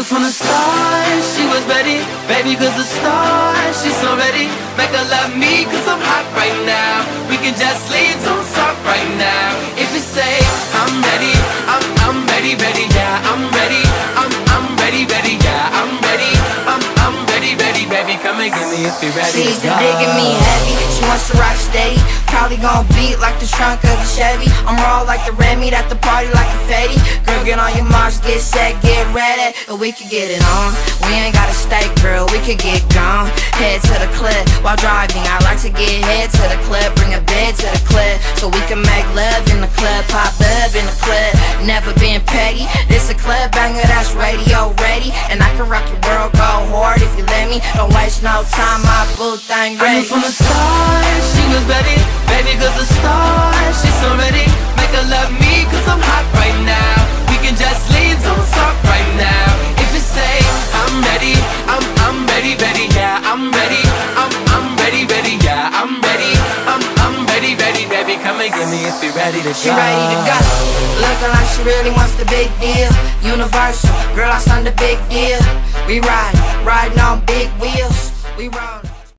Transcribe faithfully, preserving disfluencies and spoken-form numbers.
knew from the start she was ready, baby, cause the start, she's so ready. Make her love me cause I'm hot right now. We can just leave, don't stop right now. If you say I'm ready, I'm, I'm ready, ready, yeah, I'm ready. I'm, I'm ready, ready, yeah, I'm ready. I'm, I'm ready, ready, baby, come and get me if you're ready. She's the digging me heavy, she wants to rock steady. Probably gon' beat like the trunk of a Chevy. I'm raw like the red meat at the party like confetti. Girl, get on your marks, get set, get ready, and we can get it on. We ain't gotta stay, girl, we could get gone. Head to the clip while driving, I like to get head to the clip. Bring a bed to the clip, so we can make love in the club. Pop up in the club, never been petty. This a club banger that's radio ready. And I can rock your world, go hard if you let me. Don't waste no time, my boo thing ready. I knew from the start she was ready, baby, cause the start, she's so ready. Make her love me cause I'm hot right now. We can just leave, don't stop right now. If you say I'm ready, I'm, I'm ready, ready, yeah, I'm ready. I'm, I'm ready, ready, yeah, I'm ready. I'm, I'm ready, ready, baby, come and get me if you're ready to go. She ready to go, looking like she really wants the big deal. Universal, girl, I signed the big deal. We ride, riding on big wheels. We roll.